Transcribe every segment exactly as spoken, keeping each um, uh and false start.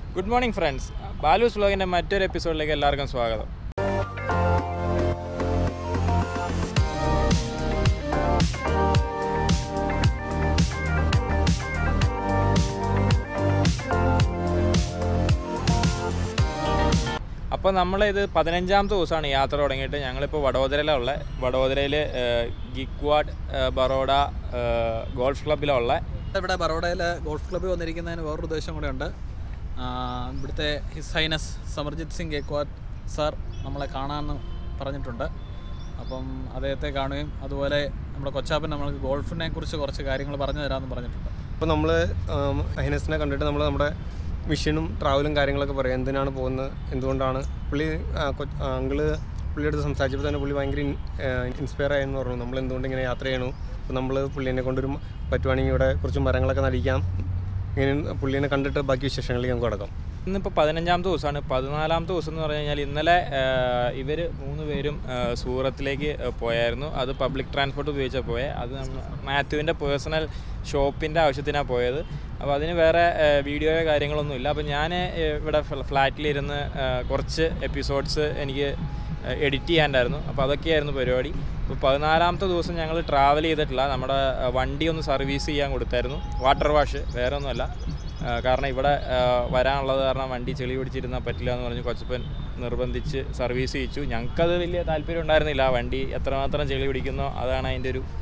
Good morning friends. Balu's vlog in മറ്റൊരു എപ്പിസോഡിലേക്ക് എല്ലാവർക്കും സ്വാഗതം. അപ്പോൾ നമ്മളിത് പതിനഞ്ചാമത്തെ ദിവസമാണ് യാത്ര തുടങ്ങിയിട്ട്. ഞങ്ങളിപ്പോൾ വഡോദരയിലുള്ള വഡോദരയിൽ ഗിക്വാഡ് ബറോഡ ഗോൾഫ് ക്ലബ്ബിലുള്ള ഇവിടെ ബറോഡയിൽ ഗോൾഫ് ക്ലബ്ബിൽ വന്നിരിക്കുന്നതിന് വേറൊരു ഉദ്ദേശം കൂടെ ഉണ്ട്. ഇവിടുത്തെ his highness Samarjit Singh Gaekwad sir നമ്മളെ കാണാമെന്ന് പറഞ്ഞിട്ടുണ്ട്. അപ്പം അദ്ദേഹത്തെ കാണുകയും അതുപോലെ നമ്മുടെ കൊച്ചാപ്പൻ നമ്മൾക്ക് ഗോൾഫിനെ കുറിച്ച് കുറച്ച് കാര്യങ്ങൾ പറഞ്ഞു തരാമെന്ന് പറഞ്ഞിട്ടുണ്ട്. അപ്പോൾ നമ്മൾ ഹൈനസിനെ കണ്ടിട്ട് നമ്മൾ നമ്മുടെ മിഷനും ട്രാവലും കാര്യങ്ങളൊക്കെ പറയാം. എന്തിനാണ് പോകുന്നത്, എന്തുകൊണ്ടാണ്. പുള്ളി അങ്കിള് പുള്ളിയുടെ അടുത്ത് സംസാരിച്ചപ്പോൾ തന്നെ പുള്ളി ഭയങ്കര ഇൻസ്പയർ ആയെന്ന് പറഞ്ഞു. നമ്മൾ എന്തുകൊണ്ട് ഇങ്ങനെ യാത്ര ചെയ്യണു, അപ്പോൾ നമ്മൾ പുള്ളിനെ കൊണ്ടൊരു പറ്റുവാണെങ്കിൽ ഇവിടെ കുറച്ച് മരങ്ങളൊക്കെ നടിക്കാം. ഇങ്ങനെ പുള്ളിനെ കണ്ടിട്ട് ബാക്കി വിശേഷങ്ങളിലേക്ക് നമുക്ക് കിടക്കാം. ഇന്നിപ്പോൾ പതിനഞ്ചാമത്തെ ദിവസമാണ്. പതിനാലാമത്തെ ദിവസം എന്ന് പറഞ്ഞു കഴിഞ്ഞാൽ ഇന്നലെ ഇവർ മൂന്ന് പേരും സൂറത്തിലേക്ക് പോയായിരുന്നു. അത് പബ്ലിക് ട്രാൻസ്പോർട്ട് ഉപയോഗിച്ചാൽ പോയത്. അത് മാത്യുവിൻ്റെ പേഴ്സണൽ ഷോപ്പിൻ്റെ ആവശ്യത്തിനാണ് പോയത്. അപ്പോൾ അതിന് വേറെ വീഡിയോയോ കാര്യങ്ങളൊന്നും ഇല്ല. അപ്പോൾ ഞാൻ ഇവിടെ ഫ്ലാറ്റിലിരുന്ന് കുറച്ച് എപ്പിസോഡ്സ് എനിക്ക് എഡിറ്റ് ചെയ്യാനുണ്ടായിരുന്നു. അപ്പോൾ അതൊക്കെയായിരുന്നു പരിപാടി. ഇപ്പോൾ പതിനാലാമത്തെ ദിവസം ഞങ്ങൾ ട്രാവൽ ചെയ്തിട്ടില്ല. നമ്മുടെ വണ്ടി ഒന്ന് സർവീസ് ചെയ്യാൻ കൊടുത്തായിരുന്നു. വാട്ടർ വാഷ്, വേറെ ഒന്നുമല്ല. കാരണം ഇവിടെ വരാനുള്ളത് കാരണം വണ്ടി ചെളി പിടിച്ചിരുന്നാൽ പറ്റില്ല എന്ന് പറഞ്ഞ് കൊച്ചപ്പൻ നിർബന്ധിച്ച് സർവീസ് ചെയ്യിച്ചു. ഞങ്ങൾക്കത് വലിയ താല്പര്യം ഉണ്ടായിരുന്നില്ല. വണ്ടി എത്രമാത്രം ചെളി പിടിക്കുന്നോ അതാണ് അതിൻ്റെ ഒരു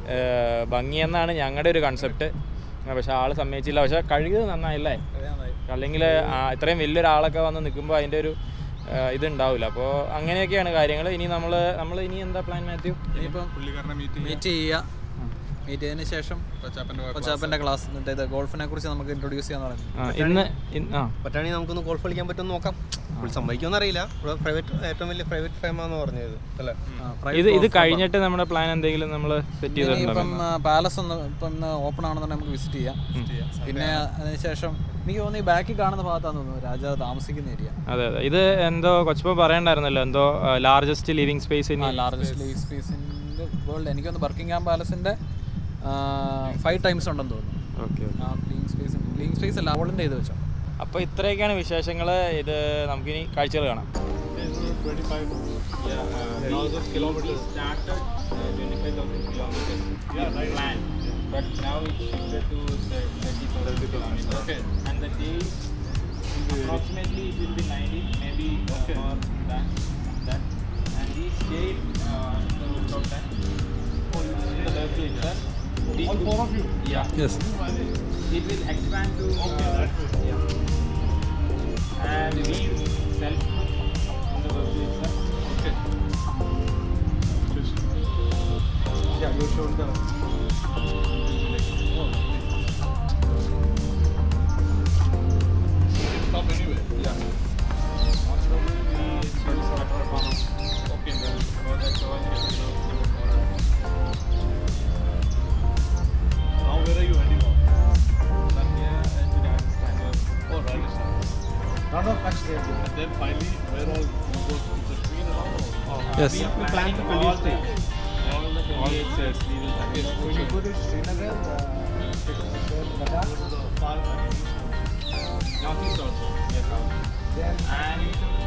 ഭംഗിയെന്നാണ് ഞങ്ങളുടെ ഒരു കൺസെപ്റ്റ്. പക്ഷേ ആൾ സമ്മതിച്ചില്ല. പക്ഷേ കഴുകിയത് നന്നായില്ലേ, അല്ലെങ്കിൽ ഇത്രയും വലിയൊരാളൊക്കെ വന്ന് നിൽക്കുമ്പോൾ അതിൻ്റെ ഒരു ഇതുണ്ടാവില്ല. അപ്പോൾ അങ്ങനെയൊക്കെയാണ് കാര്യങ്ങൾ. ഇനി നമ്മൾ നമ്മൾ ഇനി എന്താ പ്ലാൻ മാത്യു? ഇനിയിപ്പം മീറ്റ് ചെയ്യുക. മീറ്റ് ചെയ്തതിന് ശേഷം കൊച്ചാപ്പൻ്റെ ക്ലാസ് എന്നിട്ട് ഇത് ഗോൾഫിനെ കുറിച്ച് നമുക്ക് ഇൻട്രൊഡ്യൂസ് ചെയ്യാൻ തുടങ്ങി. ഇന്ന് പറ്റുകയാണെങ്കിൽ നമുക്കൊന്ന് ഗോൾഫ് കളിക്കാൻ പറ്റുമെന്ന് നോക്കാം. പുള്ളി സമ്മതിക്കുമെന്ന് അറിയില്ല. പ്രൈവറ്റ് ഏറ്റവും വലിയ പ്രൈവറ്റ് ഫേമാന്ന് പറഞ്ഞത് അല്ലേ. ഇത് ഇത് കഴിഞ്ഞിട്ട് നമ്മുടെ പ്ലാൻ എന്തെങ്കിലും നമ്മൾ സെറ്റ് ചെയ്തിട്ടുണ്ടോ? ഇപ്പം പാലസ് ഒന്ന് ഇപ്പം ഓപ്പൺ ആണെന്നുണ്ടെങ്കിൽ നമുക്ക് വിസിറ്റ് ചെയ്യാം. പിന്നെ അതിനുശേഷം എനിക്ക് തോന്നുന്നു ഈ ബാക്കിൽ കാണുന്ന ഭാഗത്താന്ന് തോന്നുന്നു രാജാവ് താമസിക്കുന്ന ഏരിയ. അതെ അതെ. ഇത് എന്തോ കൊച്ചപ്പോ പറയണ്ടായിരുന്നല്ലോ, എന്തോ largest living space in largest living space in the world. എനിക്കൊന്ന് ബർക്കിംഗ്ഹാം പാലസിന്റെ ഫൈവ് ടൈംസ് ഉണ്ടെന്ന് തോന്നുന്നു. Okay. Living space living space അല്ല, അവളിൻ്റെ ഇത് വെച്ചോ. അപ്പോൾ ഇത്രയൊക്കെയാണ് വിശേഷങ്ങൾ. ഇത് നമുക്കിനി കാഴ്ചകൾ കാണാം. But now it's shifted to thirty kilometers. Okay. And the day approximately it will be ninety, maybe okay. More than that. And we stayed uh, in the rooftop tent. In the left itself. All four of you? Yeah. Yes. It will expand to. Okay. Uh, yeah. And we self in the left itself. Okay. Yeah, you showed the. Stop anyway. Yeah. Most probably we still start our farm. Okay, then for that so I can do. Now where are you heading on? From here to Rajasthan. Oh, Rajasthan. No, no, catch there. And then finally, where all you go to the screen and all? Oh, Yes. We are planning to all the all the twenty-eight states. We will have it. When you go to Srinagar, Ladakh, the far Northeast also. Yes, then and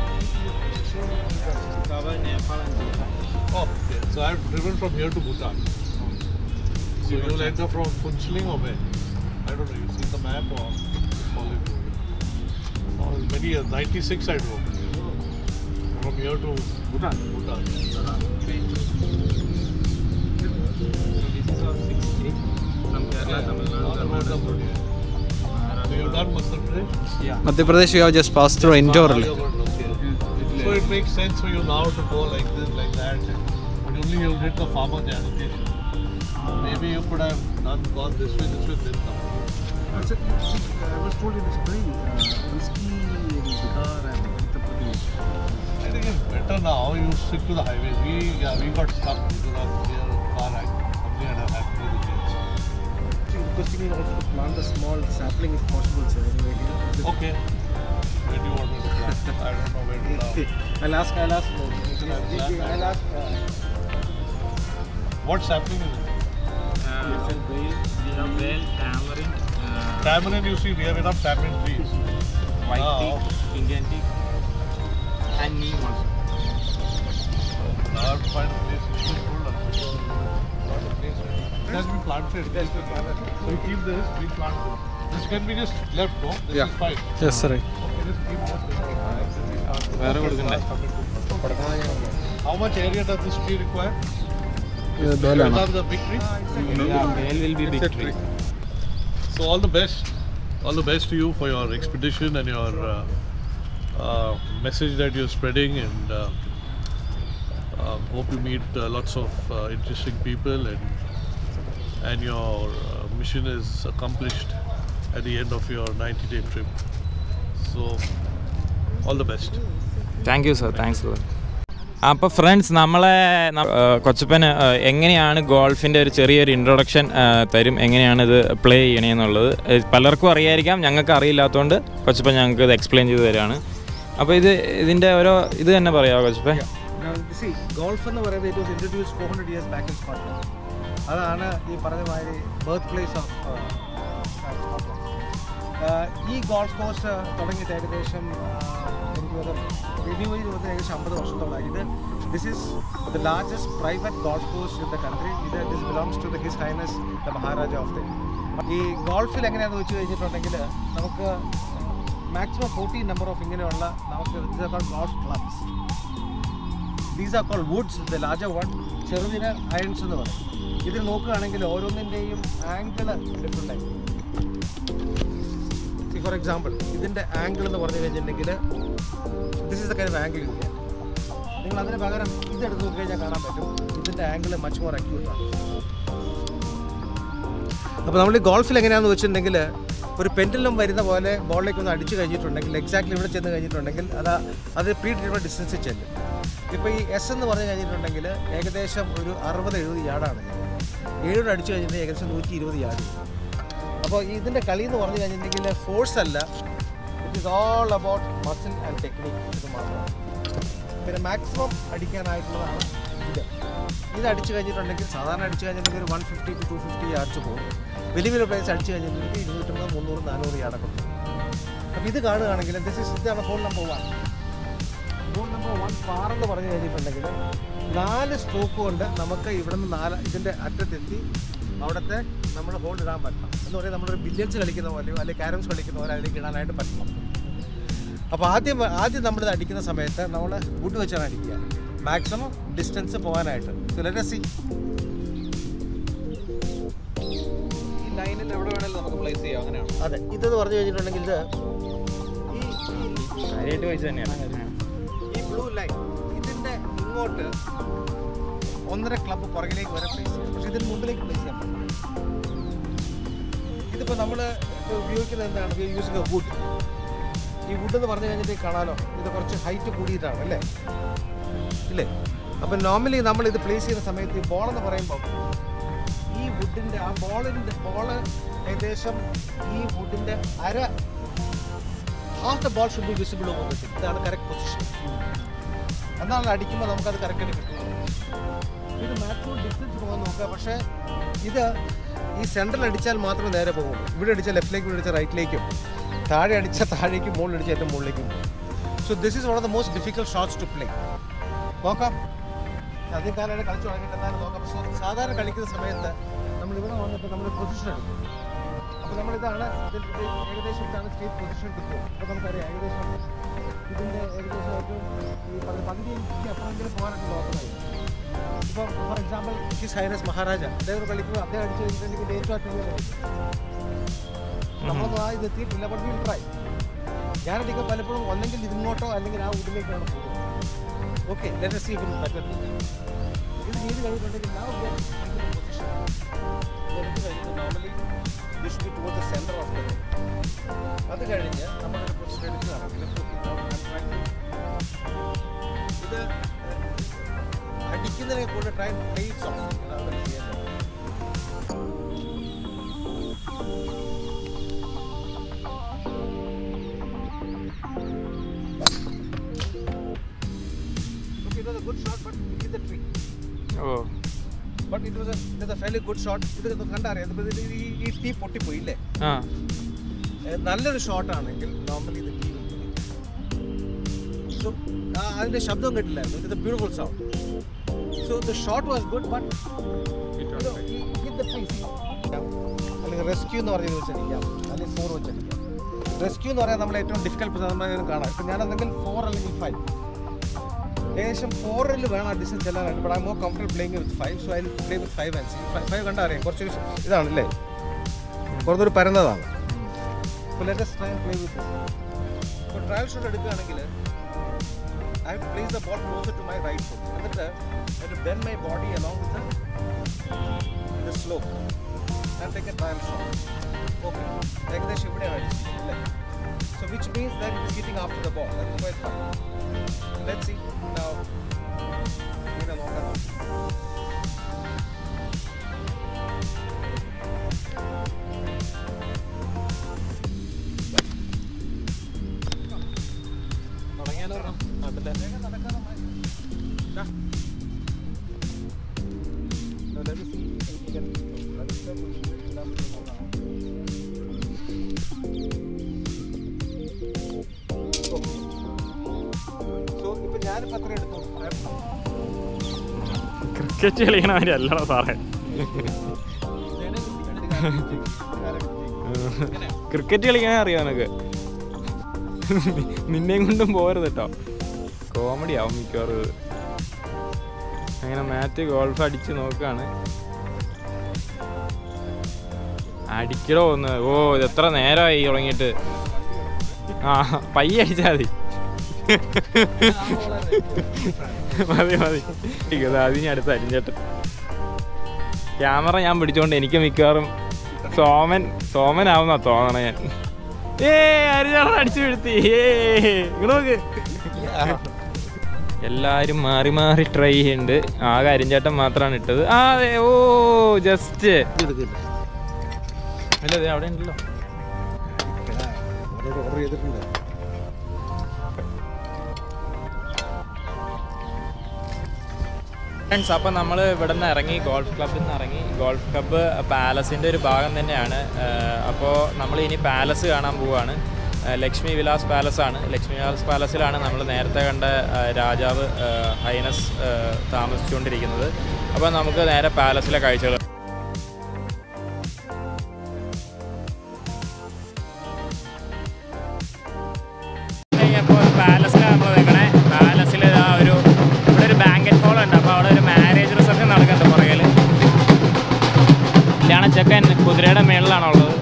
cover Nepal and Bhutan. Oh, okay. So I've driven from here to Bhutan. So you'll enter from Phunchling or where? I don't know. You see the map or follow it? Oh, many years. ninety-six I drove. From here to Bhutan. Bhutan. This is our sixth state from Kerala, Tamil Nadu, Karnataka. So you've done Madhya Pradesh? Yeah. Madhya Pradesh, you have just passed through Indore. Okay. So it makes sense for you now to go like this, like that. But only you did the farmer education. Maybe you could have done gone this way, this way, then come. I was told in the spring, uh, risky in Bihar and Uttar Pradesh. I think it's better now. You stick to the highways. We yeah, we got stuck because of their car accident. Something had happened to the kids. Interesting is also to plant a small sapling if possible, sir. Anyway, you know, Okay. Where do you want me to plant? I don't know where to plant. I'll ask. I'll ask. Yeah, I'll ask. Uh, What sapling is it? Uh, we have bale, tamarind, uh, Tamarind, you see, we have enough tamarind trees. white Ah, Kingantic, and neem also. Now I have to find a place which is full of it. Not a place where it has been planted. It has been planted. So you keep this, we plant this. This can be just left, no? This Yeah. is fine. Yes സാറേ. Okay, just keep this. വേറെ കൊടുക്കണ്ടേ? How much area does this tree require? ഇത് ബേലാണ്. Is that the big tree? Yeah, male will be big tree. So all the best, all the best to you for your expedition and your uh, uh, message that you're spreading, and uh, uh, hope you meet uh, lots of uh, interesting people, and and your uh, mission is accomplished at the end of your ninety day trip. So all the best. Thank you sir, thanks for. അപ്പോൾ friends, നമ്മളെ കൊച്ചപ്പന് എങ്ങനെയാണ് ഗോൾഫിൻ്റെ ഒരു ചെറിയൊരു introduction തരും, എങ്ങനെയാണ് ഇത് play ചെയ്യണമെന്നുള്ളത്. പലർക്കും അറിയായിരിക്കാം, ഞങ്ങൾക്ക് അറിയില്ലാത്തതുകൊണ്ട് കൊച്ചപ്പൻ ഞങ്ങൾക്ക് ഇത് എക്സ്പ്ലെയിൻ ചെയ്ത് തരാണ്. അപ്പോൾ ഇത് ഇതിൻ്റെ ഓരോ ഇത് തന്നെ പറയാമോ Kochappan? Now, you see, golf എന്ന് പറയുന്നത് it was introduced four hundred years back in Scotland. അതാണ് ഈ പറഞ്ഞ മാതിരി ബർത്ത് പ്ലേസ് ഓഫ് സ്കോട്ട്ലൻഡ്. ഈ ഗോൾഫ് കോഴ്സ് തുടങ്ങിയിട്ട് ഏകദേശം എനിക്ക് റിന്യൂ ചെയ്ത് വന്ന് ഏകദേശം അമ്പത് വർഷത്തോളമായി. ഇത് this is the largest private golf course in the country. ഇത് this belongs to the his highness the Maharaja of the. ഈ ഗോൾഫിൽ എങ്ങനെയാണെന്ന് വെച്ച് കഴിഞ്ഞിട്ടുണ്ടെങ്കിൽ നമുക്ക് മാക്സിമം ഫോർട്ടീൻ നമ്പർ ഓഫ് ഇങ്ങനെയുള്ള നമുക്ക് golf clubs. These are called woods, the larger one. ചെറുതിന് അയൺസ് എന്ന് പറയും. ഇതിൽ നോക്കുകയാണെങ്കിൽ ഓരോന്നിൻ്റെയും ആംഗിൾ ഡിഫറെൻ്റ് ആയിരിക്കും. ഫോർ എക്സാമ്പിൾ, ഇതിൻ്റെ ആംഗിൾ എന്ന് പറഞ്ഞു കഴിഞ്ഞിട്ടുണ്ടെങ്കിൽ this is the kind of angle ഇല്ല. നിങ്ങൾ അതിന് പകരം ഇതെടുത്ത് നോക്കി കഴിഞ്ഞാൽ കാണാൻ പറ്റും ഇതിൻ്റെ ആംഗിൾ മച്ച് മോർ അക്യൂട്ടാണ്. അപ്പോൾ നമ്മൾ ഈ ഗോൾഫിൽ എങ്ങനെയാണെന്ന് വെച്ചിട്ടുണ്ടെങ്കിൽ ഒരു പെൻഡുലം വരുന്ന പോലെ ബോളിലേക്ക് ഒന്ന് അടിച്ചു കഴിഞ്ഞിട്ടുണ്ടെങ്കിൽ എക്സാക്ട്ലി ഇവിടെ ചെന്ന് കഴിഞ്ഞിട്ടുണ്ടെങ്കിൽ അത് അത് പ്രീ ഡിറ്റർമൈൻഡ് ഡിസ്റ്റൻസിൽ ചെല്ലും. ഇപ്പോൾ ഈ എസ് എന്ന് പറഞ്ഞു കഴിഞ്ഞിട്ടുണ്ടെങ്കിൽ ഏകദേശം ഒരു അറുപത് എഴുപത് യാർഡാണ്. ഏഴോട് അടിച്ചു കഴിഞ്ഞിട്ടുണ്ടെങ്കിൽ ഏകദേശം നൂറ്റി ഇരുപത് യാർഡ്. അപ്പോൾ ഇതിൻ്റെ കളി എന്ന് പറഞ്ഞു കഴിഞ്ഞിട്ടുണ്ടെങ്കിൽ ഫോഴ്സ് അല്ല, it is all about muscle and technique. ഇത് മാത്രമാണ്. പിന്നെ മാക്സിമം അടിക്കാനായിട്ടുള്ളതാണ് ഇത്. ഇത് അടിച്ചു കഴിഞ്ഞിട്ടുണ്ടെങ്കിൽ സാധാരണ അടിച്ചു കഴിഞ്ഞിട്ടുണ്ടെങ്കിൽ ഒരു one fifty to two fifty yards പോകും. വലിയ വലിയ പ്ലേസ് അടിച്ചു കഴിഞ്ഞിട്ടുണ്ടെങ്കിൽ ഇരുന്നൂറ്റമ്പത് മുന്നൂറ് നാനൂറ് യാർഡൊക്കെ പോകും. അപ്പോൾ ഇത് കാണുകയാണെങ്കിൽ ദിസ് ഇസ് ഇതാണ് hole number one. Hole number one par എന്ന് പറഞ്ഞു കഴിഞ്ഞിട്ടുണ്ടെങ്കിൽ നാല് സ്ട്രോക്ക് കൊണ്ട് നമുക്ക് ഇവിടെ നിന്ന് നാല് ഇതിൻ്റെ അറ്റത്തെത്തി അവിടുത്തെ നമ്മൾ ഹോൾ ഇടാൻ പറ്റണം. എന്ന് പറയുന്നത് നമ്മളൊരു ബില്യൻസ് കളിക്കുന്ന പോലെയോ അല്ലെങ്കിൽ ക്യാരംസ് കളിക്കുന്ന പോലെ അതിലേക്ക് ഇടാനായിട്ട് പറ്റണം. അപ്പോൾ ആദ്യം ആദ്യം നമ്മളിത് അടിക്കുന്ന സമയത്ത് നമ്മൾ വുഡ് വെച്ചാണ് അടിക്കുക, മാക്സിമം ഡിസ്റ്റൻസ് പോകാനായിട്ട്. So let us see. ഈ ലൈനിൽ എവിടെ വേണമെങ്കിലും നമുക്ക് പ്ലേസ് ചെയ്യാം, അങ്ങനെയാണ്. അതെ, ഇതെന്ന് പറഞ്ഞു കഴിഞ്ഞിട്ടുണ്ടെങ്കിൽ ഇത് ഈ കാര്യമായിട്ട് പൈസ തന്നെയാണ്. ഈ ബ്ലൂ ലൈൻ ഇതിൻ്റെ ഇങ്ങോട്ട് ഒന്നര ക്ലബ്ബ് പുറകിലേക്ക് വരെ പ്ലേസ് ചെയ്യാം. പക്ഷേ ഇതിന് മുമ്പിലേക്ക് പ്ലേസ് ചെയ്യാൻ പറ്റില്ല. ഇതിപ്പോൾ നമ്മൾ ഉപയോഗിക്കുന്നത് എന്താണ്? Using a wood. ഈ വുഡ് എന്ന് പറഞ്ഞു കഴിഞ്ഞിട്ട് കാണാമല്ലോ, ഇത് കുറച്ച് ഹൈറ്റ് കൂടിയിട്ടാണ് അല്ലേ ഇല്ലേ? അപ്പം നോർമലി നമ്മൾ ഇത് പ്ലേസ് ചെയ്യുന്ന സമയത്ത് ഈ ബോൾ എന്ന് പറയുമ്പോൾ ഈ വുഡിൻ്റെ ആ ബോളിൻ്റെ ബോള് ഏകദേശം ഈ വുഡിൻ്റെ അര half the ball should be visible over the thing. ഇതാണ് കറക്റ്റ് പൊസിഷൻ. എന്നാണ് അടിക്കുമ്പോൾ നമുക്കത് കറക്റ്റായിട്ട് കിട്ടും. ഇത് മാക്സിമം ഡിസ്റ്റൻസ് പോകാൻ നോക്കുക. പക്ഷേ ഇത് ഈ സെൻട്രൽ അടിച്ചാൽ മാത്രമേ നേരെ പോകുള്ളൂ. ഇവിടെ അടിച്ചാൽ ലെഫ്റ്റിലേക്ക്, ഇവിടെ അടിച്ചാൽ റൈറ്റിലേക്കും, താഴെ അടിച്ചാൽ താഴേക്കും, മുകളിൽ അടിച്ചാൽ ഏറ്റവും മുകളിലേക്കും പോകും. So this is one of the most difficult shots to play. നോക്കാം, അധികം കാലമായിട്ട് കളിച്ചു തുടങ്ങിയിട്ട് എന്തായാലും നോക്കാം. പക്ഷേ സാധാരണ കളിക്കുന്ന സമയത്ത് നമ്മൾ ഇവിടെ വന്നിട്ട് നമ്മൾ പൊസിഷൻ എടുക്കും. അപ്പോൾ നമ്മളിതാണ് ഇതിൽ ഏകദേശം ഇതാണ് സ്റ്റേറ്റ് പൊസിഷൻ കിട്ടും. അപ്പോൾ നമുക്കറിയാം ഏകദേശം ഇതിൻ്റെ ഏകദേശം ഏറ്റവും ഈ പറഞ്ഞ പകുതി എനിക്ക് അപ്പോഴെങ്കിലും പോകാനായിട്ട് നോക്കുന്നതായിരിക്കും. ഇപ്പോൾ for example his highness Maharaja അദ്ദേഹം കളിക്കുക, അദ്ദേഹം അടിച്ചു കഴിഞ്ഞിട്ടുണ്ടെങ്കിൽ ഏറ്റവും അറ്റൻഷൻ നമ്മളൊന്നും ആ ഇത് എത്തിയിട്ടില്ല. But will try. ഞാനധികം പലപ്പോഴും ഒന്നെങ്കിൽ ഇതിങ്ങോട്ടോ അല്ലെങ്കിൽ ആ വുഡിലേക്കാണ് പോകുന്നത്. Okay, let us see if it is better. ഇത് ചെയ്ത് കഴിഞ്ഞിട്ടുണ്ടെങ്കിൽ now we are in a position. എടുത്ത് കഴിഞ്ഞിട്ട് normally this should be towards the center of the head. അത് കഴിഞ്ഞ് നമ്മളൊരു പൊസിഷൻ എടുക്കുകയാണെങ്കിൽ ഇത് അടിക്കുന്നതിനെ കൊണ്ട് ട്രൈ പ്ലേസ് ഓഫ് ഇതാണ് ചെയ്യുന്നത്. Okay, it was a good shot, but it hit the tree. Oh. But it was a it was a fairly good shot. ഇത് കണ്ടറിയാം, ഈ ഈ ടീ പൊട്ടിപ്പോയി ഇല്ലേ? ആ, നല്ലൊരു ഷോട്ട് ആണെങ്കിൽ നോർമലി ഇത് ടീ So, അതിൻ്റെ ശബ്ദം കേട്ടില്ലായിരുന്നു. It is a beautiful sound. So the shot was good, but you know, he hit the trees. അല്ലെങ്കിൽ റെസ്ക്യൂ എന്ന് പറഞ്ഞ് വെച്ചടിക്കാം, അല്ലെങ്കിൽ ഫോർ വെച്ചടിക്കാം. റെസ്ക്യൂ എന്ന് പറയാൻ നമ്മൾ ഏറ്റവും ഡിഫിക്കൽട്ട് നമ്മൾ കാണാം. ഇപ്പം ഞാനെന്തെങ്കിൽ ഫോർ അല്ലെങ്കിൽ ഫൈവ്, ഏകദേശം ഫോറിൽ വേണം ആ ഡിസ്റ്റൻസ് ചെല്ലാനായിട്ട്. But I more comfortable playing with five, so I play with five and see. Five കണ്ടാൽ അറിയാം കുറച്ചൊരു ഇതാണല്ലേ, കുറച്ചൊരു പരന്നതാണ്. അപ്പോൾ let's try and play with this. ഇപ്പോൾ ട്രയൽ ഷോട്ട് എടുക്കുകയാണെങ്കിൽ I have to place the ball closer to my right foot. എന്നിട്ട് I have to bend my body along with the, the slope and take a trial shot. Okay. ഏകദേശം ഇവിടെയാണ് അടിച്ചിരിക്കുന്നത്. So which means that it is hitting after the ball. That is quite fine. Let's see now. ഇങ്ങനെ നോക്കാം. Cricket കളിക്കണവരല്ലല്ലോ സാറേ, cricket കളിക്കാനേ അറിയാം നിനക്ക്. നിന്നെയും കൊണ്ടും പോരുത് കേട്ടോ, കോമഡി ആവും മിക്കവാറും. അങ്ങനെ മാത്യു ഗോൾഫ് അടിച്ച് നോക്കുകയാണ്. അടിക്കടോ ഒന്ന്. ഓ ഇത് എത്ര നേരമായി തുടങ്ങിയിട്ട്. ആ പയ്യെ അടിച്ചാൽ മതി മതി മതി അതിന് അടുത്ത് അരിഞ്ചേട്ടൻ. ക്യാമറ ഞാൻ പിടിച്ചോണ്ട് എനിക്ക് മിക്കവാറും സോമൻ സോമനാവുന്നാ തോന്നണ ഞാൻ. ഏ അരിഞ്ചേട്ടൻ അടിച്ചു വീഴ്ത്തി. ഏ ഇങ്ങോട്ട് നോക്ക്. എല്ലാവരും മാറി മാറി ട്രൈ ചെയ്യുന്നുണ്ട്. ആകെ അരിഞ്ചേട്ടൻ മാത്രമാണ് ഇട്ടത്. ആ അതെ. ഓ ജസ്റ്റ് അല്ല അതെ അവിടെ ഉണ്ടല്ലോ. ഓർഡർ ചെയ്തിട്ടുണ്ട്. ഫ്രണ്ട്സ്, അപ്പോൾ നമ്മൾ ഇവിടെ നിന്ന് ഇറങ്ങി, ഗോൾഫ് ക്ലബ്ബിൽ നിന്ന് ഇറങ്ങി. ഗോൾഫ് ക്ലബ്ബ് പാലസിൻ്റെ ഒരു ഭാഗം തന്നെയാണ്. അപ്പോൾ നമ്മൾ ഇനി പാലസ് കാണാൻ പോവുകയാണ്. ലക്ഷ്മി വിലാസ് പാലസാണ്. ലക്ഷ്മി വിലാസ് പാലസിലാണ് നമ്മൾ നേരത്തെ കണ്ട രാജാവ് ഹൈനസ് താമസിച്ചുകൊണ്ടിരിക്കുന്നത്. അപ്പോൾ നമുക്ക് നേരെ പാലസിലെ കാഴ്ചകൾ. അപ്പോൾ പാലസിലാണ് നമ്മൾ നിൽക്കണേ. പാലസിൽ ആ ഒരു ഇവിടെ ഒരു ബാങ്കറ്റ് ഹോൾ ഉണ്ട്. അപ്പോൾ അവിടെ ഒരു മാരേജ് റിസപ്ഷൻ നടക്കുന്നുണ്ട് പുറകിൽ. ഇതാണ് ചെക്കൻ കുതിരയുടെ മേളിലാണുള്ളത്.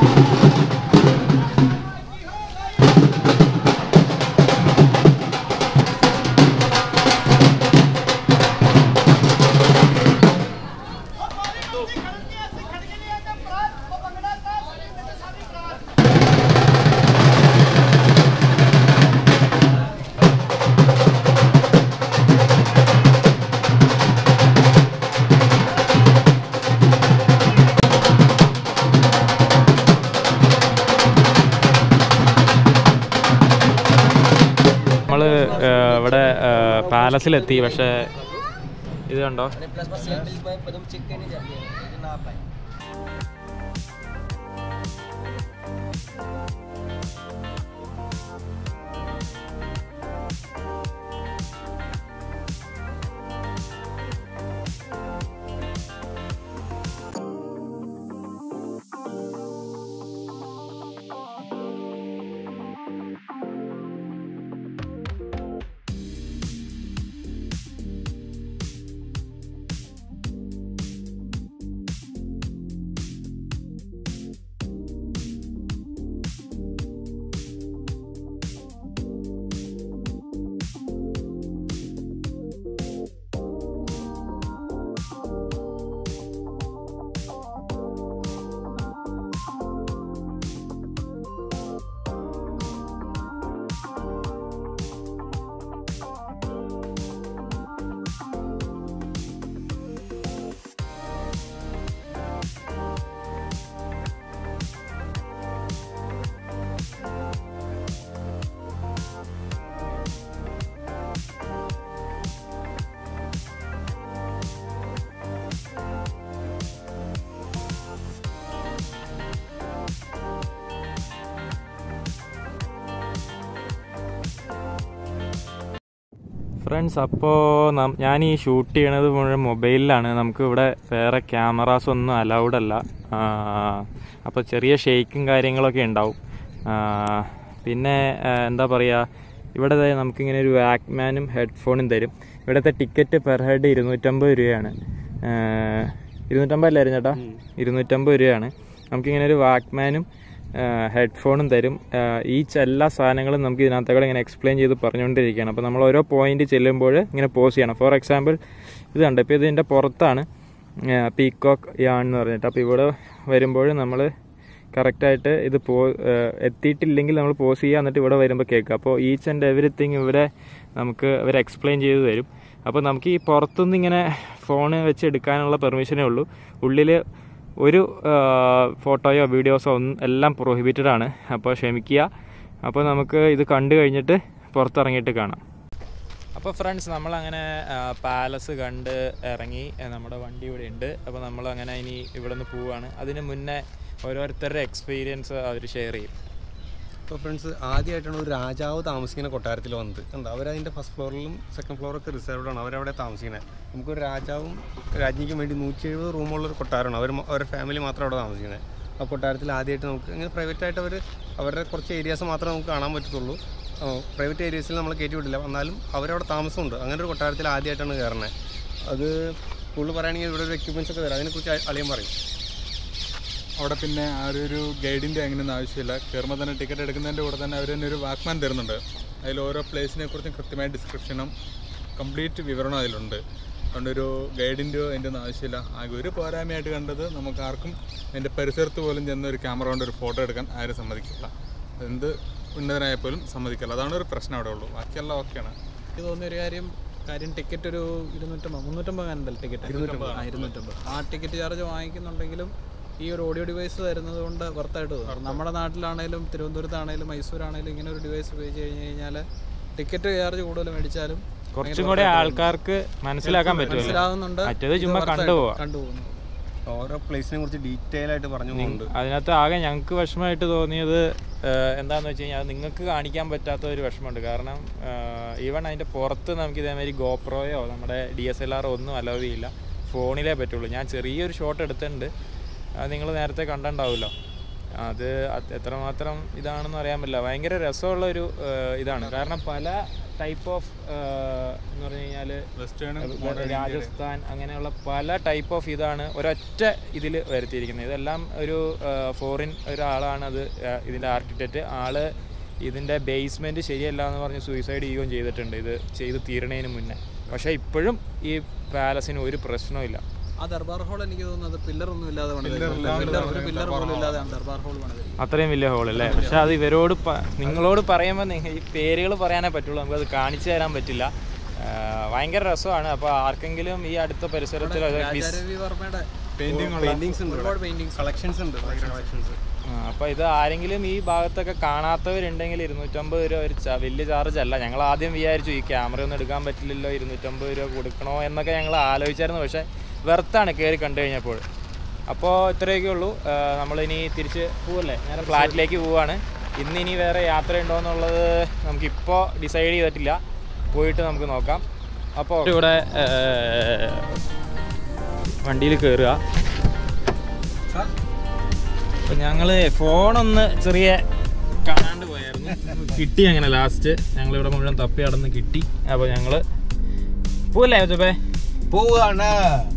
നമ്മൾ ഇവിടെ പാലസിലെത്തി. പക്ഷേ ഇത് കണ്ടോ, ഫ്രണ്ട്സ്, അപ്പോൾ ഞാൻ ഈ ഷൂട്ട് ചെയ്യണത് മുഴുവൻ മൊബൈലിലാണ്. നമുക്ക് ഇവിടെ വേറെ ക്യാമറാസ് ഒന്നും അലൗഡ് അല്ല. അപ്പോൾ ചെറിയ ഷെയ്ക്കും കാര്യങ്ങളൊക്കെ ഉണ്ടാവും. പിന്നെ എന്താ പറയുക, ഇവിടെ നമുക്കിങ്ങനെ ഒരു വാക്മാനും ഹെഡ്ഫോണും തരും. ഇവിടുത്തെ ടിക്കറ്റ് പെർ ഹെഡ് ഇരുന്നൂറ്റമ്പത് രൂപയാണ്. ഇരുന്നൂറ്റമ്പതല്ലായിരുന്നു ചേട്ടാ, ഇരുന്നൂറ്റമ്പത് രൂപയാണ്. നമുക്കിങ്ങനെ ഒരു വാക്മാനും ഹെഡ്ഫോണും തരും. ഈച്ച് എല്ലാ സാധനങ്ങളും നമുക്ക് ഇതിനകത്തേക്കൂടെ ഇങ്ങനെ എക്സ്പ്ലെയിൻ ചെയ്ത് പറഞ്ഞുകൊണ്ടിരിക്കുകയാണ്. അപ്പോൾ നമ്മൾ ഓരോ പോയിന്റ് ചെല്ലുമ്പോൾ ഇങ്ങനെ പോസ് ചെയ്യണം. ഫോർ എക്സാമ്പിൾ ഇത് കണ്ടോ, ഇപ്പോൾ ഇതിൻ്റെ പുറത്താണ് പീക്കോക്ക് യാൺ എന്ന് പറഞ്ഞിട്ട്. അപ്പോൾ ഇവിടെ വരുമ്പോൾ നമ്മൾ കറക്റ്റായിട്ട് ഇത് പോ എത്തിയിട്ടില്ലെങ്കിൽ നമ്മൾ പോസ് ചെയ്യുക, എന്നിട്ട് ഇവിടെ വരുമ്പോൾ കേൾക്കുക. അപ്പോൾ ഈച്ച് ആൻഡ് എവറിത്തിങ് ഇവിടെ നമുക്ക് അവർ എക്സ്പ്ലെയിൻ ചെയ്ത് തരും. അപ്പോൾ നമുക്ക് ഈ പുറത്തുനിന്ന് ഇങ്ങനെ ഫോൺ വെച്ച് എടുക്കാനുള്ള പെർമിഷനേ ഉള്ളൂ. ഉള്ളിൽ ഒരു ഫോട്ടോയോ വീഡിയോസോ ഒന്നും എല്ലാം പ്രൊഹിബിറ്റഡ് ആണ്. അപ്പോൾ ക്ഷമിക്കുക. അപ്പോൾ നമുക്ക് ഇത് കണ്ടു കഴിഞ്ഞിട്ട് പുറത്തിറങ്ങിയിട്ട് കാണാം. അപ്പോൾ ഫ്രണ്ട്സ്, നമ്മളങ്ങനെ പാലസ് കണ്ട് ഇറങ്ങി. നമ്മുടെ വണ്ടി ഇവിടെ ഉണ്ട്. അപ്പോൾ നമ്മളങ്ങനെ ഇനി ഇവിടെ നിന്ന് പോവുകയാണ്. അതിന് മുന്നേ ഓരോരുത്തരുടെ എക്സ്പീരിയൻസ് അവർ ഷെയർ ചെയ്യും. ഇപ്പോൾ ഫ്രണ്ട്സ്, ആദ്യമായിട്ടാണ് ഒരു രാജാവ് താമസിക്കുന്ന കൊട്ടാരത്തിൽ വന്നത്. കണ്ടോ, അവരതിൻ്റെ ഫസ്റ്റ് ഫ്ലോറിലും സെക്കൻഡ് ഫ്ലോറൊക്കെ റിസർവ്ഡ് ആണ്. അവരവിടെ താമസിക്കുന്നത്. നമുക്കൊരു രാജാവും രാജ്ഞിക്കും വേണ്ടി നൂറ്റി എഴുപത് റൂമുള്ളൊരു കൊട്ടാരമാണ്. അവർ അവരുടെ ഫാമിലി മാത്രം അവിടെ താമസിക്കുന്നത്. ആ കൊട്ടാരത്തിൽ ആദ്യമായിട്ട് നമുക്ക് ഇങ്ങനെ പ്രൈവറ്റായിട്ട് അവർ അവരുടെ കുറച്ച് ഏരിയാസ് മാത്രമേ നമുക്ക് കാണാൻ പറ്റത്തുള്ളൂ. പ്രൈവറ്റ് ഏരിയസിൽ നമ്മൾ കയറ്റി വിടില്ല. എന്നാലും അവരവിടെ താമസമുണ്ട്. അങ്ങനെ ഒരു കൊട്ടാരത്തിൽ ആദ്യമായിട്ടാണ് കയറുന്നത്. അത് കൂടുതൽ പറയുകയാണെങ്കിൽ ഇവിടെ ഒരു എക്യുപ്മെൻറ്റ്സ് ഒക്കെ തരാം. അതിനെക്കുറിച്ച് അളിയൻ പറയും. അവിടെ പിന്നെ ആ ഒരു ഗൈഡിൻ്റെ അങ്ങനെയൊന്നും ആവശ്യമില്ല. കയറുമ്പോൾ തന്നെ ടിക്കറ്റ് എടുക്കുന്നതിൻ്റെ കൂടെ തന്നെ അവർ തന്നെ ഒരു വാക്മാൻ തരുന്നുണ്ട്. അതിൽ ഓരോ പ്ലേസിനെ കുറിച്ചും കൃത്യമായ ഡിസ്ക്രിപ്ഷനും കംപ്ലീറ്റ് വിവരണം അതിലുണ്ട്. അതുകൊണ്ട് ഒരു ഗൈഡിൻ്റെയോ അതിൻ്റെ ഒന്നും ആവശ്യമില്ല. ആകെ ഒരു പോരായ്മയായിട്ട് കണ്ടത്, നമുക്ക് ആർക്കും അതിൻ്റെ പരിസരത്ത് പോലും ചെന്ന് ഒരു ക്യാമറ കൊണ്ട് ഒരു ഫോട്ടോ എടുക്കാൻ ആരും സമ്മതിക്കില്ല. എന്ത് ഉന്നതനായപ്പോലും സമ്മതിക്കില്ല. അതാണ് ഒരു പ്രശ്നം അവിടെ ഉള്ളൂ. ബാക്കിയെല്ലാം ഓക്കെയാണ്. എനിക്ക് തോന്നിയൊരു കാര്യം കാര്യം ടിക്കറ്റ് ഒരു ഇരുന്നൂറ്റമ്പത് മുന്നൂറ്റമ്പത് കാണുന്നല്ലോ ടിക്കറ്റ്. ഇരുന്നൂറ്റമ്പത് ആ ഇരുന്നൂറ്റമ്പത് ആ ടിക്കറ്റ് ചാർജ് വാങ്ങിക്കുന്നുണ്ടെങ്കിലും ഈ ഒരു ഓഡിയോ ഡിവൈസ് തരുന്നത് കൊണ്ട് വർത്തായിട്ട് തോന്നും. നമ്മുടെ നാട്ടിലാണേലും തിരുവനന്തപുരത്താണേലും മൈസൂരാണേലും ഇങ്ങനെ ഒരു ഡിവൈസ് ഉപയോഗിച്ച് കഴിഞ്ഞ് കഴിഞ്ഞാൽ ടിക്കറ്റ് ചാർജ് കൂടുതൽ മേടിച്ചാലും കുറച്ചും കൂടെ ആൾക്കാർക്ക് മനസ്സിലാക്കാൻ പറ്റും. മനസ്സിലാവുന്നുണ്ട്. മറ്റേത് ചുമ്മാ കണ്ടുപോവാ കണ്ടുപോകുന്നു. ഓരോ പ്ലേസിനെ കുറിച്ച് ഡീറ്റെയിൽ ആയിട്ട് പറഞ്ഞുകൊണ്ട് അതിനകത്ത് ആകെ ഞങ്ങൾക്ക് വിഷമമായിട്ട് തോന്നിയത് എന്താണെന്ന് വെച്ച് കഴിഞ്ഞാൽ നിങ്ങൾക്ക് കാണിക്കാൻ പറ്റാത്ത ഒരു വിഷമമുണ്ട്. കാരണം ഈവൺ അതിൻ്റെ പുറത്ത് നമുക്ക് ഇതേമാതിരി ഗോപ്രോയോ നമ്മുടെ ഡി എസ് എൽ ആറോ ഒന്നും അലൗ ചെയ്യില്ല. ഫോണിലേ പറ്റുള്ളൂ. ഞാൻ ചെറിയൊരു ഷോട്ട് എടുത്തിട്ടുണ്ട്. അത് നിങ്ങൾ നേരത്തെ കണ്ടിട്ടുണ്ടാവുമല്ലോ. അത് എത്രമാത്രം ഇതാണെന്ന് അറിയാൻ പറ്റില്ല. ഭയങ്കര രസമുള്ളൊരു ഇതാണ്. കാരണം പല ടൈപ്പ് ഓഫ് എന്ന് പറഞ്ഞു കഴിഞ്ഞാൽ വെസ്റ്റേൺ, രാജസ്ഥാൻ അങ്ങനെയുള്ള പല ടൈപ്പ് ഓഫ് ഇതാണ് ഒരൊറ്റ ഇതിൽ വരുത്തിയിരിക്കുന്നത്. ഇതെല്ലാം ഒരു ഫോറിൻ ഒരാളാണ് അത് ഇതിൻ്റെ ആർക്കിടെക്റ്റ്. ആള് ഇതിൻ്റെ ബേസ്മെൻറ്റ് ശരിയല്ല എന്ന് പറഞ്ഞ് സൂയിസൈഡ് ചെയ്യുകയും ചെയ്തിട്ടുണ്ട് ഇത് ചെയ്ത് തീരണതിന് മുന്നേ. പക്ഷേ ഇപ്പോഴും ഈ പാലസിന് ഒരു പ്രശ്നവും. ആ ദർബാർ ഹോൾ എനിക്ക് തോന്നുന്നത് പില്ലർ ഒന്നും ഇല്ലാതെ ഒരു പില്ലർ പോലും ഇല്ലാതെയാണ് ദർബാർ ഹോൾ പണിതിരിക്കുന്നത്. അത്രയും വലിയ ഹോൾ അല്ലേ? പക്ഷെ അത് ഇവരോട് നിങ്ങളോട് പറയുമ്പോൾ ഈ പേരുകൾ പറയാനേ പറ്റുള്ളൂ. നമുക്കത് കാണിച്ചു തരാൻ പറ്റില്ല. ഭയങ്കര രസമാണ്. അപ്പോൾ ആർക്കെങ്കിലും ഈ അടുത്ത പരിസരത്തിൽ വർമ്മയുടെ പെയിന്റിങ്സ് ഉണ്ട്, ഒരുപാട് പെയിന്റിങ്സ് കളക്ഷൻസ് ഉണ്ട്, കളക്ഷൻസ്. അപ്പോൾ ഇത് ആരെങ്കിലും ഈ ഭാഗത്തൊക്കെ കാണാത്തവരുണ്ടെങ്കിൽ ഇരുന്നൂറ്റമ്പത് രൂപ ഒരു വലിയ ചാർജ് അല്ല. ഞങ്ങൾ ആദ്യം വിചാരിച്ചു ഈ ക്യാമറ ഒന്നും എടുക്കാൻ പറ്റില്ലല്ലോ, ഇരുന്നൂറ്റമ്പത് രൂപ കൊടുക്കണോ എന്നൊക്കെ ഞങ്ങൾ ആലോചിച്ചായിരുന്നു. പക്ഷേ വെർത്താണ് കയറി കണ്ടു കഴിഞ്ഞപ്പോൾ. അപ്പോൾ ഇത്രയൊക്കെ ഉള്ളൂ. നമ്മളിനി തിരിച്ച് പോവല്ലേ, നേരെ ഫ്ലാറ്റിലേക്ക് പോവുകയാണ്. ഇന്ന് ഇനി വേറെ യാത്ര ഉണ്ടോ എന്നുള്ളത് നമുക്കിപ്പോൾ ഡിസൈഡ് ചെയ്തിട്ടില്ല. പോയിട്ട് നമുക്ക് നോക്കാം. അപ്പോൾ ഇവിടെ വണ്ടിയിൽ കയറുക. അപ്പോൾ ഞങ്ങൾ ഫോണൊന്ന് ചെറിയ കാണാണ്ട് പോയായിരുന്നു. കിട്ടി അങ്ങനെ ലാസ്റ്റ് ഞങ്ങളിവിടെ മുഴുവൻ തപ്പി നടന്ന് കിട്ടി. അപ്പോൾ ഞങ്ങൾ പോവല്ലേ ചോപ്പേ പോവാണ്.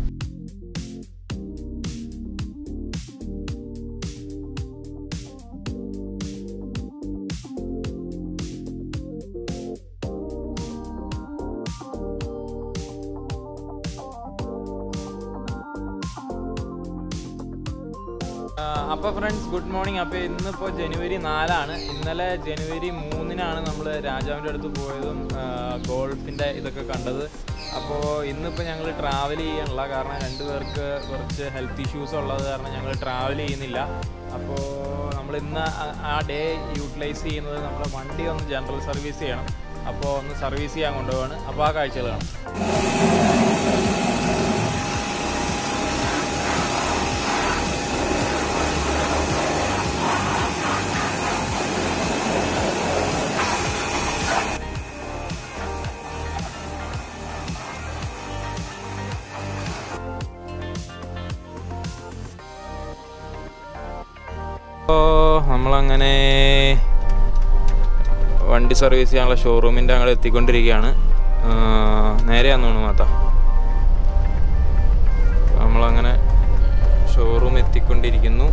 അപ്പോൾ ഫ്രണ്ട്സ്, ഗുഡ് മോർണിംഗ്. അപ്പോൾ ഇന്നിപ്പോൾ ജനുവരി നാലാണ്. ഇന്നലെ ജനുവരി മൂന്നിനാണ് നമ്മൾ രാജാവിൻ്റെ അടുത്ത് പോയതും ഗോൾഫിൻ്റെ ഇതൊക്കെ കണ്ടത്. അപ്പോൾ ഇന്നിപ്പോൾ ഞങ്ങൾ ട്രാവൽ ചെയ്യാനുള്ള കാരണം രണ്ട് പേർക്ക് കുറച്ച് ഹെൽത്ത് ഇഷ്യൂസ് ഉള്ളത് കാരണം ഞങ്ങൾ ട്രാവൽ ചെയ്യുന്നില്ല. അപ്പോൾ നമ്മൾ ഇന്ന് ആ ഡേ യൂട്ടിലൈസ് ചെയ്യുന്നത് നമ്മുടെ വണ്ടി ഒന്ന് ജനറൽ സർവീസ് ചെയ്യണം. അപ്പോൾ ഒന്ന് സർവീസ് ചെയ്യാൻ കൊണ്ടുപോവാണ്. അപ്പോൾ ആ കാഴ്ചകൾ കാണാം. നമ്മളങ്ങനെ വണ്ടി സർവീസ് ചെയ്യാനുള്ള ഷോറൂമിൻ്റെ അങ്ങോട്ട് എത്തിക്കൊണ്ടിരിക്കുകയാണ്. നേരെയാന്ന് തോന്നുന്നു മാത്ത. നമ്മളങ്ങനെ ഷോറൂം എത്തിക്കൊണ്ടിരിക്കുന്നു.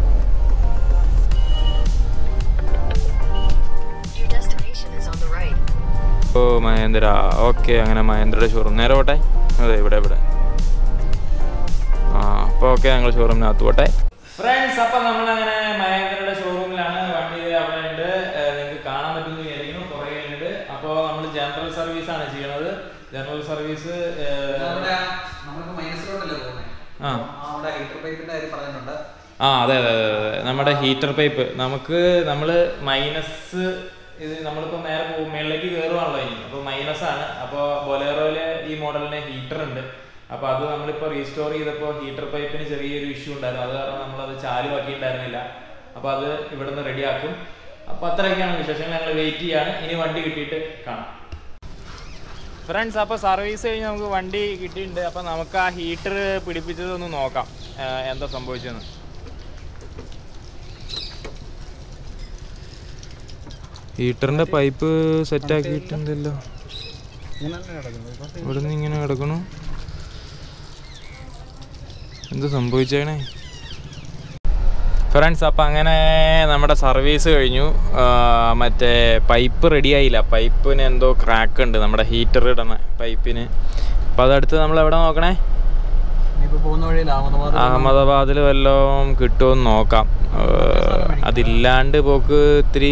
ഓ മഹേന്ദ്ര, ഓക്കെ. അങ്ങനെ മഹേന്ദ്രയുടെ ഷോറൂം നേരെ പോട്ടെ. അതെ, ഇവിടെ ഇവിടെ. ആ അപ്പോൾ ഓക്കെ, ഞങ്ങൾ ഷോറൂമിനകത്ത് പോട്ടെ. ഫ്രണ്ട്സ്, അപ്പം നമ്മളങ്ങനെ മഹേന്ദ്രയുടെ ഷോറൂമിലാണ്. വണ്ടി അവിടെ ഉണ്ട്, നിങ്ങൾക്ക് കാണാൻ പറ്റുന്ന വിചാരിക്കുന്നു. കുറേ ഉണ്ട്. അപ്പോൾ നമ്മൾ ജനറൽ സർവീസാണ് ചെയ്യണത്. ജനറൽ സർവീസ് ആ അതെ അതെ അതെ അതെ നമ്മുടെ ഹീറ്റർ പൈപ്പ് നമുക്ക് നമ്മൾ മൈനസ് ഇത് നമ്മളിപ്പോൾ നേരെ മുകളിലേക്ക് കയറുവാണല്ലോ ഇനി. അപ്പോൾ മൈനസ് ആണ്. അപ്പോൾ ബൊലേറോയിലെ ഈ മോഡലിന് ഹീറ്റർ ഉണ്ട്. അപ്പോൾ അത് നമ്മളിപ്പോൾ റീസ്റ്റോർ ചെയ്തപ്പോൾ ഹീറ്റർ പൈപ്പിന് ചെറിയൊരു ഇഷ്യൂ ഉണ്ടായിരുന്നു. അത് കാരണം നമ്മളത് ചാലുവാക്കിയിട്ടുണ്ടായിരുന്നില്ല. അപ്പോൾ അത് ഇവിടെ നിന്ന് റെഡിയാക്കും. അപ്പോൾ അത്രയൊക്കെയാണ് വിശേഷങ്ങൾ. ഞങ്ങൾ വെയിറ്റ് ചെയ്യാണ്. ഇനി വണ്ടി കിട്ടിയിട്ട് കാണാം. ഫ്രണ്ട്സ്, അപ്പോൾ സർവീസ് കഴിഞ്ഞ് നമുക്ക് വണ്ടി കിട്ടിയിട്ടുണ്ട്. അപ്പോൾ നമുക്ക് ആ ഹീറ്റർ പിടിപ്പിച്ചതൊന്ന് നോക്കാം എന്താ സംഭവിച്ചതെന്ന്. ഹീറ്ററിൻ്റെ പൈപ്പ് സെറ്റാക്കിയിട്ടുണ്ടല്ലോ. ഇവിടെ നിന്ന് ഇങ്ങനെ കിടക്കണു. എന്ത് സംഭവിച്ചേണേ ഫ്രണ്ട്സ്? അപ്പം അങ്ങനെ നമ്മുടെ സർവീസ് കഴിഞ്ഞു. മറ്റേ പൈപ്പ് റെഡിയായില്ല. പൈപ്പിന് എന്തോ ക്രാക്ക് ഉണ്ട്, നമ്മുടെ ഹീറ്റർ ഇടണ പൈപ്പിന്. അപ്പം അതടുത്ത് നമ്മൾ എവിടെ നോക്കണേ? അഹമ്മദാബാദിൽ വല്ലതും കിട്ടുമെന്ന് നോക്കാം. അതില്ലാണ്ട് പോക്ക് ഇത്തിരി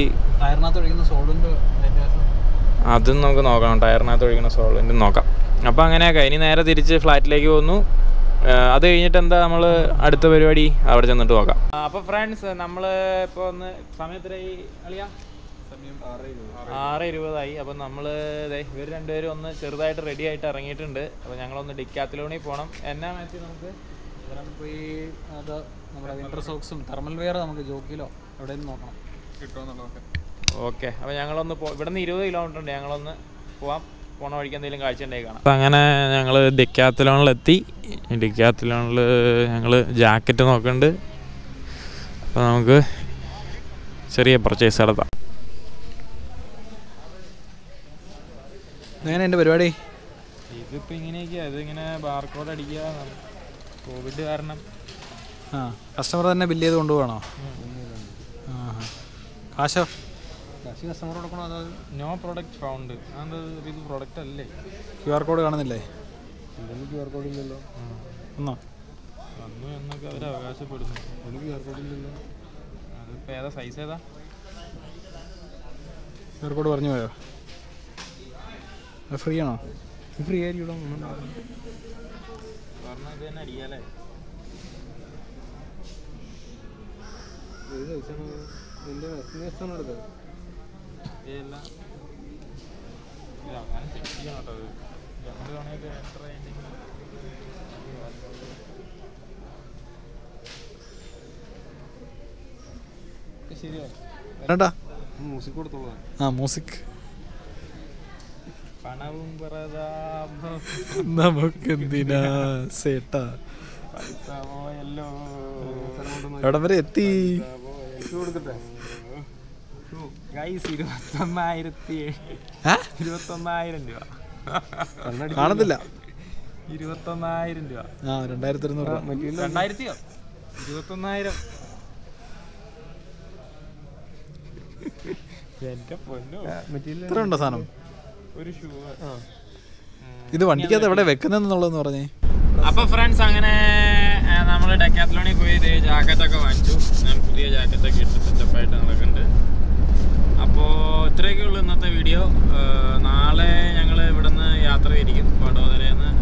അതും നമുക്ക് നോക്കണം. ടയറിനകത്ത് ഒഴിക്കുന്ന സോളിൻ്റെ നോക്കാം. അപ്പോൾ അങ്ങനെയൊക്കെ ഇനി നേരെ തിരിച്ച് ഫ്ലാറ്റിലേക്ക് പോകുന്നു. അത് കഴിഞ്ഞിട്ട് എന്താ നമ്മൾ അടുത്ത പരിപാടി അവിടെ ചെന്നിട്ട് നോക്കാം. അപ്പോൾ ഫ്രണ്ട്സ്, നമ്മൾ ഇപ്പോൾ ഒന്ന് സമയത്തിലായി അളിയാ ആറ് ഇരുപതായി. അപ്പം നമ്മൾ ഇവർ രണ്ടുപേരും ഒന്ന് ചെറുതായിട്ട് റെഡി ആയിട്ട് ഇറങ്ങിയിട്ടുണ്ട്. അപ്പോൾ ഞങ്ങളൊന്ന് ഡിക്കാത്തലോണിൽ പോകണം. എന്നാ മാറ്റി നമുക്ക് പോയി അത് നമ്മുടെ വിൻ്റർ സോക്സും തെർമൽ വെയർ നമുക്ക് ജോക്കിയിലോ എവിടെയെങ്കിലും നോക്കണം കിട്ടുമെന്നുള്ളതൊക്കെ. ഓക്കെ. അപ്പോൾ ഞങ്ങളൊന്ന് പോ ഇവിടെ നിന്ന് ഇരുപത് കിലോമീറ്റർ ഉണ്ട്. ഞങ്ങളൊന്ന് പോവാം. പോണ വഴിക്ക് എന്തെങ്കിലും കാഴ്ച ഉണ്ടെങ്കിൽ കാണാം. അപ്പം അങ്ങനെ ഞങ്ങൾ ഡിക്കാത്തലോണിലെത്തി. ഡിക്കാത്തലോണിൽ ഞങ്ങൾ ജാക്കറ്റ് നോക്കുന്നുണ്ട്. അപ്പോൾ നമുക്ക് ചെറിയ പർച്ചേസ് നടത്താം. എങ്ങനെ എൻ്റെ പരിപാടി? ഇതിപ്പോൾ ഇങ്ങനെയൊക്കെയാണ്. ഇതിങ്ങനെ ബാർകോഡ് അടിക്കുക. കോവിഡ് കാരണം ആ കസ്റ്റമർ തന്നെ ബില്ല് ചെയ്ത് കൊണ്ടുപോകണോ? ആ കാശോ? കാശ് കസ്റ്റമർ കൊടുക്കണോ? അതോ നോ പ്രൊഡക്റ്റ് ഫൗണ്ട്? അത് ഇത് പ്രൊഡക്റ്റ് അല്ലേ? ക്യു ആർ കോഡ് കാണുന്നില്ലേ? ക്യു ആർ കോഡ് ഇല്ലല്ലോ. ഒന്നോ വന്നു എന്നൊക്കെ അവർ അവകാശപ്പെടുന്നു. ഒരു ക്യു ആർ കോഡ് ഇല്ലല്ലോ. അതിപ്പോൾ ഏതാ സൈസ് ഏതാ? ക്യു ആർ കോഡ് പറഞ്ഞു പോയോ? ഫ്രീ ആണോ? ഫ്രീ ആയിരിക്കും. പറഞ്ഞാൽ ഇത് തന്നെ അടിക്കാല്ലേ? എൻ്റെ ഡെസ്റ്റിനേഷനാണ് എടുത്തത്. ഇല്ല ഇത് അങ്ങനെ ചെക്ക് ചെയ്യണം കേട്ടോ. അത് രണ്ട് തവണയൊക്കെ എൻ്റർ ചെയ്യണമെങ്കിൽ ശരിയായി. വേണ്ടാ മ്യൂസിക് കൊടുത്തോളാം. ആ മ്യൂസിക് പണവും പ്രതാപം നമുക്കെന്തിനാ സേട്ടാ. പൈസ പോയല്ലോ. എവിടം വരെ എത്തി? കൊടുക്കട്ടെ. ഗൈസ് ഇരുപത്തൊന്നായിരത്തി ഇരുപത്തൊന്നായിരം രൂപ കാണത്തില്ല. ഇരുപത്തൊന്നായിരം രൂപ. ആ രണ്ടായിരത്തി ഇരുന്നൂറ് രൂപ. രണ്ടായിരത്തിയോ? ഇരുപത്തൊന്നായിരം. എന്റെ പൊന്നോ, ഇത്ര ഉണ്ടോ സാധനം? ഒരു ഷൂ. ഇത് വണ്ടിക്കകത്ത് എവിടെ വെക്കുന്നെന്നുള്ളതെന്ന് പറഞ്ഞേ. അപ്പോൾ ഫ്രണ്ട്സ്, അങ്ങനെ നമ്മൾ ഡെക്കാത്തലോണിൽ പോയി ഇതേ ജാക്കറ്റൊക്കെ വാങ്ങിച്ചു. ഞാൻ പുതിയ ജാക്കറ്റൊക്കെ ഇട്ട് സെറ്റപ്പായിട്ട് നടക്കുന്നുണ്ട്. അപ്പോൾ ഇത്രയൊക്കെ ഉള്ളൂ ഇന്നത്തെ വീഡിയോ. നാളെ ഞങ്ങൾ ഇവിടെ നിന്ന് യാത്ര തിരിക്കും. വഡോദരയിൽ നിന്ന്